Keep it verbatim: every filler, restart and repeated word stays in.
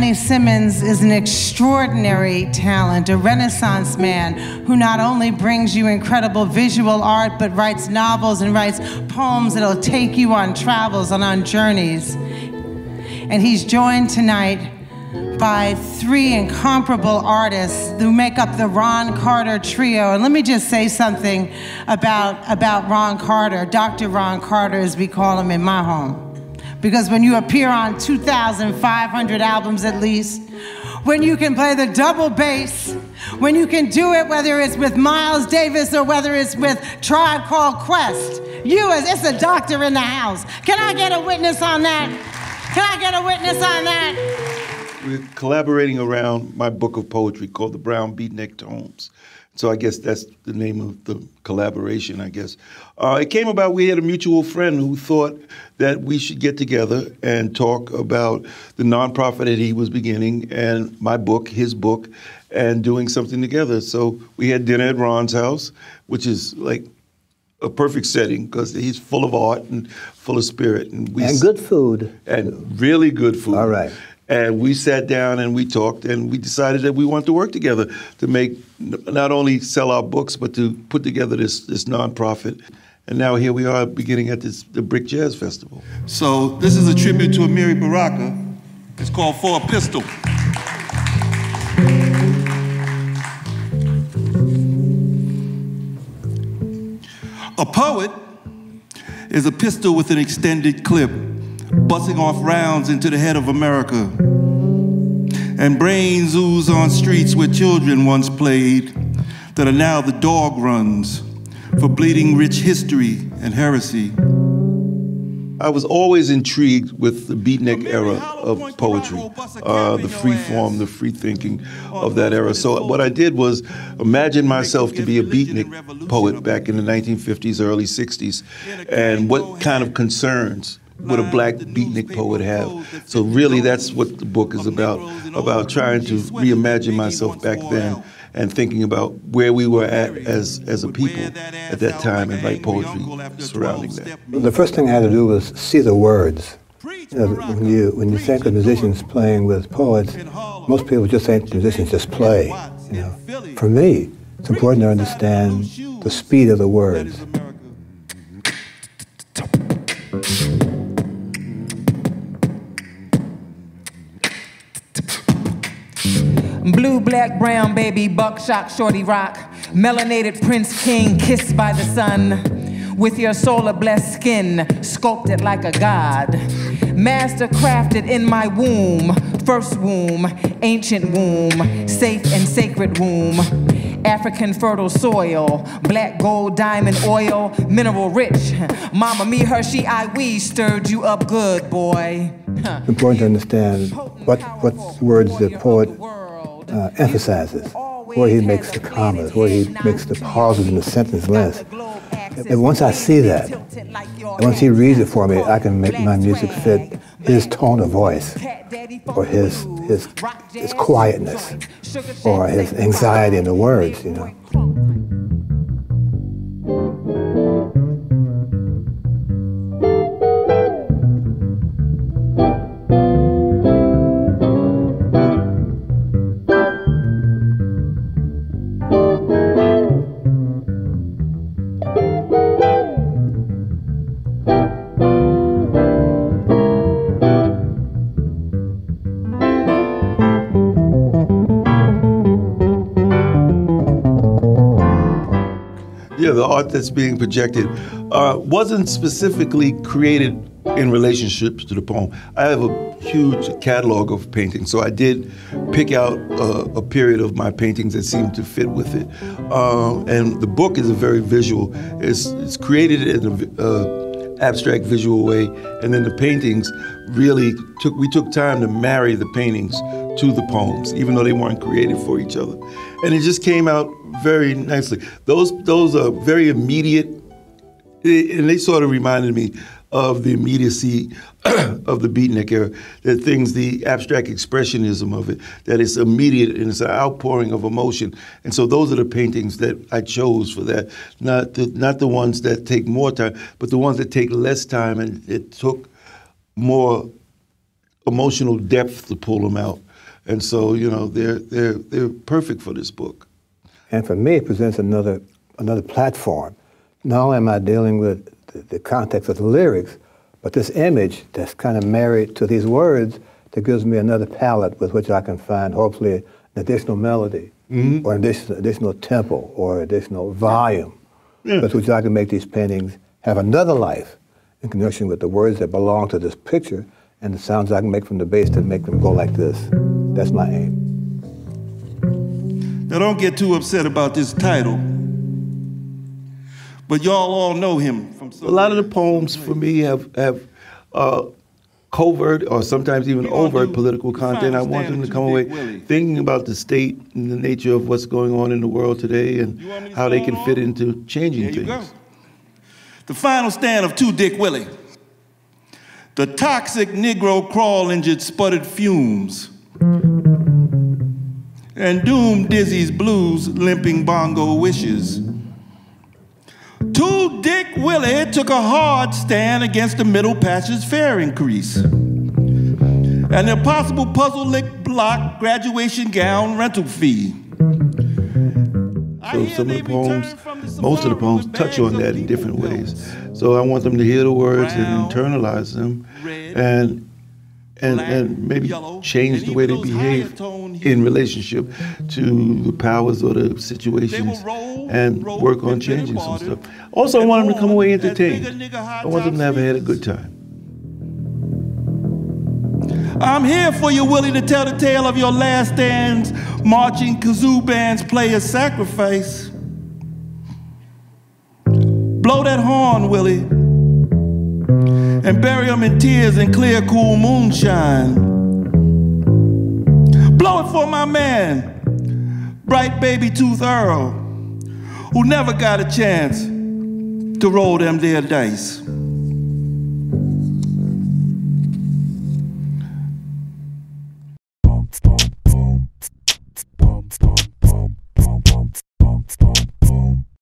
Danny Simmons is an extraordinary talent, a Renaissance man who not only brings you incredible visual art, but writes novels and writes poems that'll take you on travels and on journeys. And he's joined tonight by three incomparable artists who make up the Ron Carter Trio. And let me just say something about, about Ron Carter, Doctor Ron Carter, as we call him in my home. Because when you appear on two thousand five hundred albums at least, when you can play the double bass, when you can do it whether it's with Miles Davis or whether it's with Tribe Called Quest, you as, it's a doctor in the house. Can I get a witness on that? Can I get a witness on that? We're collaborating around my book of poetry called The Brown Beatnik Tomes. So I guess that's the name of the collaboration, I guess. Uh, it came about, we had a mutual friend who thought that we should get together and talk about the nonprofit that he was beginning and my book, his book, and doing something together. So we had dinner at Ron's house, which is like a perfect setting because he's full of art and full of spirit. And, we and good food. And really good food. All right. And we sat down and we talked and we decided that we wanted to work together to make, not only sell our books, but to put together this, this nonprofit. And now here we are beginning at this, the BRIC Jazz Festival. So this is a tribute to Amiri Baraka. It's called For a Pistol. A poet is a pistol with an extended clip, busting off rounds into the head of America. And brains ooze on streets where children once played that are now the dog runs for bleeding rich history and heresy. I was always intrigued with the beatnik era of poetry, uh, the free form, the free thinking of that era. So what I did was imagine myself to be a beatnik poet back in the nineteen fifties, early sixties, and what kind of concerns would a black beatnik poet have? So really that's what the book is about, about trying to reimagine myself back then and thinking about where we were at as, as a people at that time and write poetry surrounding that. The first thing I had to do was see the words. You know, when you, when you think of musicians playing with poets, most people just think musicians just play. You know. For me, it's important to understand the speed of the words. Blue, black, brown, baby, buckshot, shorty rock. Melanated prince king, kissed by the sun. With your solar blessed skin, sculpted like a god. Master crafted in my womb, first womb, ancient womb, safe and sacred womb. African fertile soil, black gold, diamond oil, mineral rich. Mama, me, her, she, I, we stirred you up good, boy. It's important to understand what, what words the poet Uh, emphasizes, where he makes the commas, where he makes the pauses in the sentence less. And once I see that, and once he reads it for me, I can make my music fit his tone of voice, or his, his, his quietness, or his anxiety in the words, you know. Yeah, the art that's being projected uh, wasn't specifically created in relationships to the poem. I have a huge catalog of paintings, so I did pick out uh, a period of my paintings that seemed to fit with it. Uh, and the book is a very visual. It's, it's created in an uh, abstract visual way, and then the paintings really took, we took time to marry the paintings to the poems, even though they weren't created for each other. And it just came out very nicely. Those, those are very immediate, and they sort of reminded me of the immediacy of the beatnik era, that things, the abstract expressionism of it, that it's immediate and it's an outpouring of emotion. And so those are the paintings that I chose for that, not the, not the ones that take more time, but the ones that take less time and it took more emotional depth to pull them out. And so, you know, they're, they're, they're perfect for this book. And for me, it presents another, another platform. Not only am I dealing with the, the context of the lyrics, but this image that's kind of married to these words that gives me another palette with which I can find, hopefully, an additional melody, mm-hmm. or an additional, additional tempo, or additional volume, yeah. with which I can make these paintings have another life in connection with the words that belong to this picture and the sounds I can make from the bass that make them go like this. That's my aim. Now don't get too upset about this title, but y'all all know him from somewhere. A lot of the poems for me have, have uh, covert or sometimes even overt political content. I want them to come away thinking about the state and the nature of what's going on in the world today and how they can fit into changing things. Go. The final stand of Two Dick Willie. The toxic Negro crawl injured sputtered fumes, and Doom Dizzy's blues limping bongo wishes. Two Dick Willie took a hard stand against the middle passage fare increase and the impossible puzzle lick block graduation gown rental fee. So some of the poems, most of the poems touch on that in different ways. So I want them to hear the words and internalize them and and, and maybe change the way they behave in relationship to the powers or the situations and work on changing some stuff. Also, I want them to come away entertained. I want them to have had a good time. I'm here for you, Willie, to tell the tale of your last stands, marching kazoo bands play a sacrifice. Blow that horn, Willie, and bury them in tears and clear, cool moonshine. Blow it for my man, Bright Baby Tooth Earl, who never got a chance to roll them there dice.